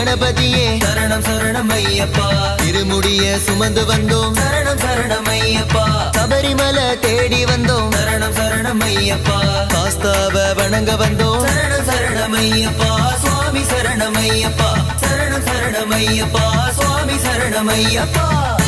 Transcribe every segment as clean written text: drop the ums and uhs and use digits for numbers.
கணபதியே சரணம் சரணம் ஐயப்பா திருமுடிய சுமந்து வந்தோம் சரணம் சரணம் ஐயப்பா சபரிமலை தேடி வந்தோம் சரணம் சரணம் ஐயப்பா சாஸ்தாவ வணங்க வந்தோம் சரணம் சரணம் ஐயப்பா சுவாமி சரணம் ஐயப்பா சரணம் சரணம் ஐயப்பா சுவாமி சரணம் ஐயப்பா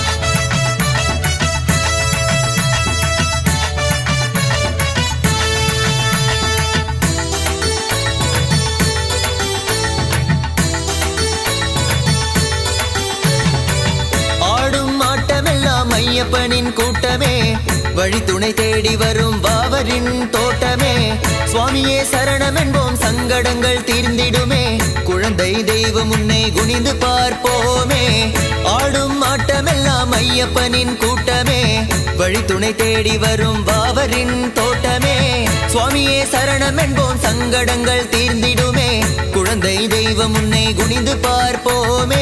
ஐயப்பனின் கூட்டமே வழி துணை தேடி வரும் வாவரின் தோட்டமே சுவாமியே சரணம் என்போம் சங்கடங்கள் தீர்ந்திடுமே குழந்தை தெய்வம் உன்னை குனிந்து பார்ப்போமே ஆடும் ஆட்டமெல்லாம் ஐயப்பனின் கூட்டமே வழி துணை தேடி வரும் வாவரின் தோட்டமே சுவாமியே சரணம் என்போம் சங்கடங்கள் தீர்ந்திடுமே குழந்தை தெய்வம் உன்னை குனிந்து பார்ப்போமே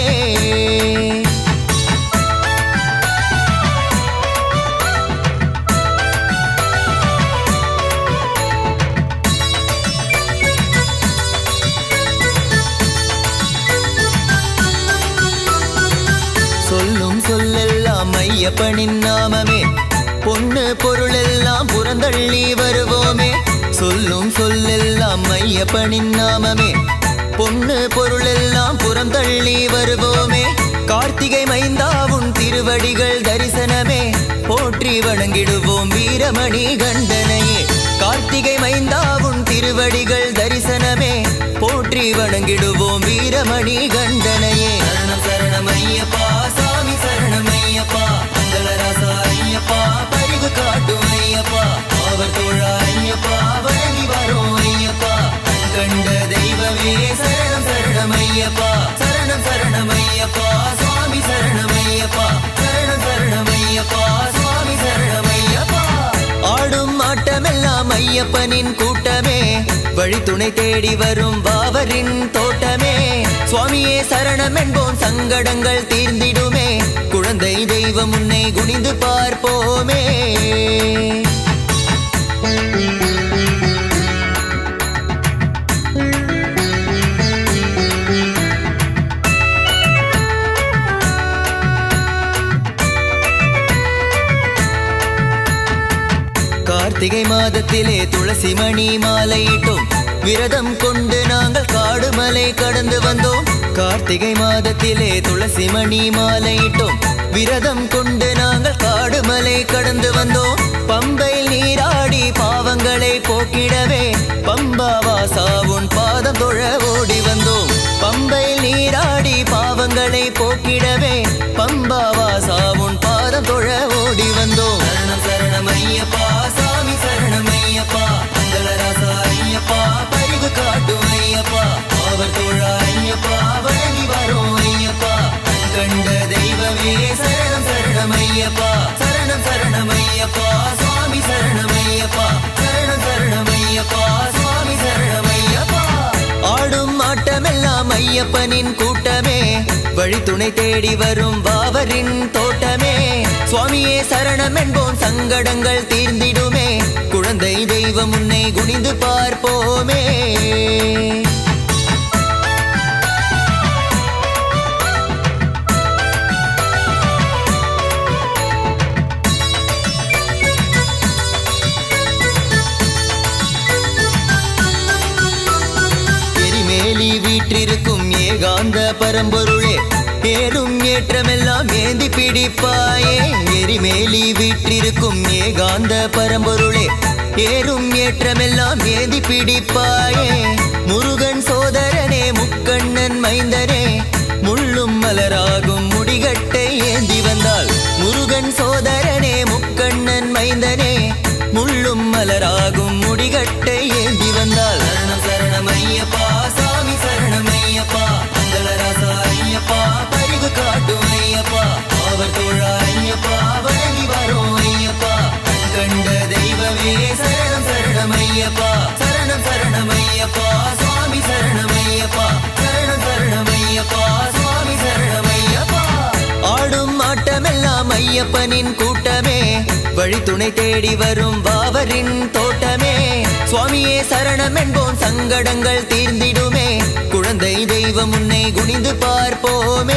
சொல்லும் சொல்லெல்லாம் ஐயப்பனின் நாமமே பொண்ணு பொருளெல்லாம் புறந்தள்ளி வருவோமே சொல்லும் சொல்லெல்லாம் ஐயப்பனின் நாமமே பொண்ணு பொருளெல்லாம் புறந்தள்ளி வருவோமே கார்த்திகை மைந்தா உன் திருவடிகள் தரிசனமே போற்றி வணங்கிடுவோம் வீரமணி கண்டனையே கார்த்திகை மைந்தா உன் திருவடிகள் தரிசனமே போற்றி வணங்கிடுவோம் வீரமணி கண்டனையே சரணம் சரணம் ஐயப்பா சாமி சரணம் ஐயப்பா மங்களராசா ஐயப்பா பரிவு காட்டும் ஐயப்பா அவர் தோழா ஐயப்பா வணங்கி வரோம் ஐயப்பா கண்ட தெய்வமே சரணம் சரணம் ஐயப்பா சரணம் சரணம் ஐயப்பா சுவாமி சரணம் ஐயப்பா சரணம் சரணம் ஐயப்பா சுவாமி சரணம் ஐயப்பா ஆடும் ஆட்டமெல்லாம் ஐயப்பனின் கூட்டமே வழி துணை தேடி வரும் வாவரின் தோட்டமே சுவாமியே சரணம் என்போம் சங்கடங்கள் தீர்ந்திடுமே குழந்தை தெய்வம் உன்னை குனிந்து பார்ப்போமே கார்த்திகை மாதத்திலே துளசி மணி மாலையிட்டோம் விரதம் கொண்டு நாங்கள் காடுமலை கடந்து வந்தோம் கார்த்திகை மாதத்திலே துளசி மணி மாலையிட்டோம் விரதம் கொண்டு நாங்கள் காடுமலை கடந்து வந்தோம் பம்பையில் நீராடி பாவங்களை போக்கிடவே பம்பா வாசா உன் பாதம் தொழ ஓடி வந்தோம் பம்பையில் நீராடி பாவங்களை போக்கிடவே பம்பா வாசா உன் பாதம் தொழ ஓடி வந்தோம் சரணம் சரணம் ஐயப்பா சாமி சரணம் ஐயப்பா மங்களராசா ஐயப்பா பரிவு காட்டும் ஐயப்பா அவர் தோழா ஐயப்பா வணங்கி வரோம் ஐயப்பா கண்ட தெய்வமே சரணம் சரணம் ஐயப்பா சரணம் சரணம் ஐயப்பா சுவாமி சரணம் ஐயப்பா சரணம் சரணம் ஐயப்பா சுவாமி சரணம் ஐயப்பா ஆடும் ஆட்டமெல்லாம் ஐயப்பனின் கூட்டமே வழி துணை தேடி வரும் வாவரின் தோட்டமே சுவாமியே சரணம் என்போம் சங்கடங்கள் தீர்ந்திடுமே குழந்தை தெய்வம் உன்னை குனிந்து பார்ப்போமே எரிமேலி வீற்றிருக்கும் ஏகாந்த பரம்பொருளே ஏறும் ஏற்றமெல்லாம் ஏந்தி பிடிப்பாயே எரிமேலி வீற்றிருக்கும் ஏகாந்த பரம்பொருளே ஏறும் ஏற்றமெல்லாம் ஏந்தி பிடிப்பாயே முருகன் சோதரனே முக்கண்ணன் மைந்தனே முள்ளும் மலராகும் முடிகட்டை ஏந்தி வந்தால் முருகன் சோதரனே முக்கண்ணன் மைந்தனே முள்ளும் மலராகும் முடிகட்டை ஏந்தி வந்தால் சரணம் சரணம் ஐயப்பா சாமி சரணம் ஐயப்பா மங்களராசா ஐயப்பா பரிவு காட்டும் ஐயப்பா அவர் தோழா ஐயப்பா வணங்கி வரோம் ஐயப்பா கண்ட தெய்வமே சரணம் சரணம் ஐயப்பா சரணம் சரணம் ஐயப்பா சுவாமி சரணம் ஐயப்பா சரணம் சரணம் ஐயப்பா சுவாமி சரணம் ஐயப்பா ஆடும் ஆட்டமெல்லாம் ஐயப்பனின் கூட்டமே வழி துணை தேடி வரும் வாவரின் தோட்டமே சுவாமியே சரணம் என்போம் சங்கடங்கள் தீர்ந்திடுமே குழந்தை தெய்வம் உன்னை குனிந்து பார்ப்போமே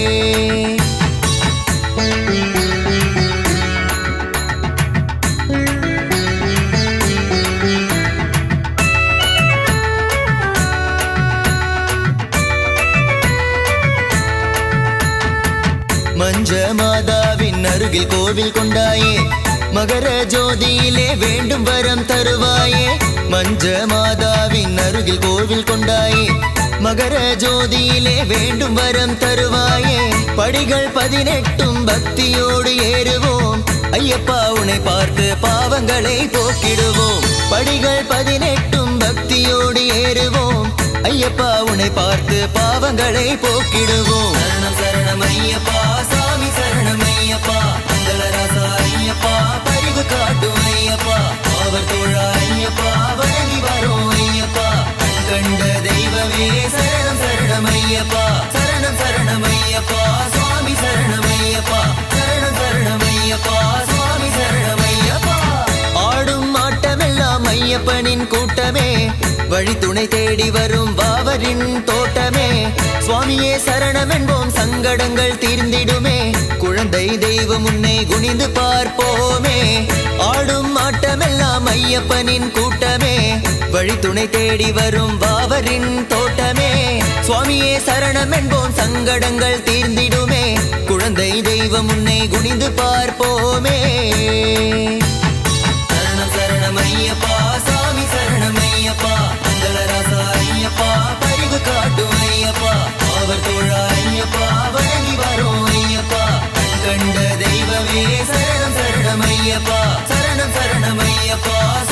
மஞ்ச மாதாவின் அருகில் கோவில் கொண்டாயே மகர ஜோதியிலே வேண்டும் வரம் தருவாயே மஞ்ச மாதாவின் அருகில் கோவில் கொண்டாயே மகர ஜோதியிலே வேண்டும் வரம் தருவாயே படிகள் 18 பக்தியோடு ஏறுவோம் ஐயப்பா உன்னை பார்த்து பாவங்களை போக்கிடுவோம் படிகள் 18 பக்தியோடு ஏறுவோம் ஐயப்பா உன்னை பார்த்து பாவங்களை போக்கிடுவோம் சரணம் சரணம் ஐயப்பா சாமி சரணம் ஐயப்பா மங்களராசா ஐயப்பா பரிவு காட்டும் ஐயப்பா அவர் தோழா ஐயப்பா வணங்கி வரோம் ஐயப்பா கண்ட தெய்வமே சரணம் சரணம் ஐயப்பா சரணம் சரணம் ஐயப்பா சுவாமி சரணம் ஐயப்பா சரணம் சரணம் ஐயப்பா சுவாமி சரணம் ஐயப்பா ஆடும் ஆட்டமெல்லாம் ஐயப்பனின் கூட்டமே வழி துணை தேடி வரும் பாவரின் தோட்டமே சுவாமியே சரணம் என்போம் சங்கடங்கள் தீர்ந்திடுமே குழந்தை தெய்வம் உன்னை குனிந்து பார்ப்போமே ஆடும் ஆட்டமெல்லாம் ஐயப்பனின் கூட்டமே வழி துணை தேடி வரும் பாவரின் தோட்டமே சுவாமியே சரணம் என்போம் சங்கடங்கள் தீர்ந்திடுமே குழந்தை தெய்வம் உன்னை குனிந்து பார்ப்போமே சரணம் சரணம் ஐயப்பா சாமி சரணம் ஐயப்பா மங்களராசா ஐயப்பா பரிவு காட்டும் ஐயப்பா அவர் தோழா ஐயப்பா வணங்கி வரோம் ஐயப்பா கண்ட தெய்வமே சரணம் சரணம் ஐயப்பா சரணம் சரணம் ஐயப்பா